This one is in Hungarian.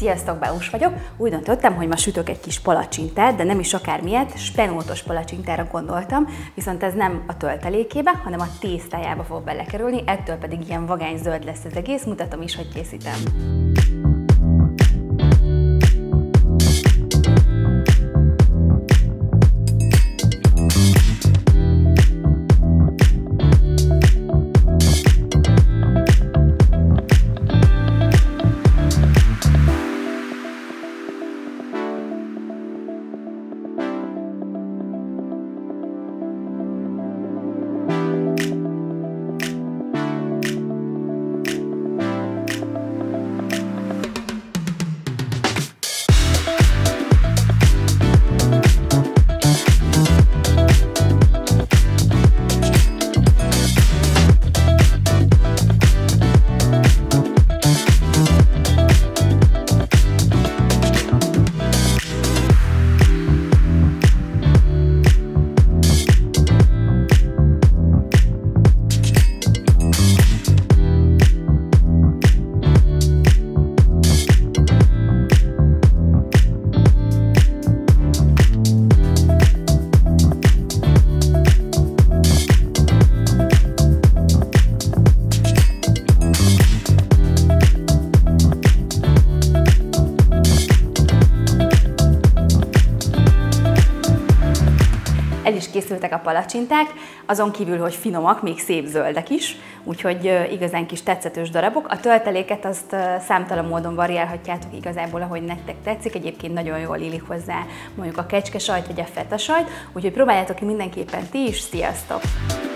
Sziasztok, Beus vagyok. Úgy döntöttem, hogy ma sütök egy kis palacsintát, de nem is akármilyet, spenótos palacsintára gondoltam, viszont ez nem a töltelékébe, hanem a tésztájába fog belekerülni, ettől pedig ilyen vagány zöld lesz az egész, mutatom is, hogy készítem. El is készültek a palacsinták, azon kívül, hogy finomak, még szép zöldek is, úgyhogy igazán kis tetszetős darabok. A tölteléket azt számtalan módon variálhatjátok igazából, ahogy nektek tetszik, egyébként nagyon jól illik hozzá mondjuk a kecskesajt vagy a fetasajt, úgyhogy próbáljátok ki mindenképpen ti is, sziasztok!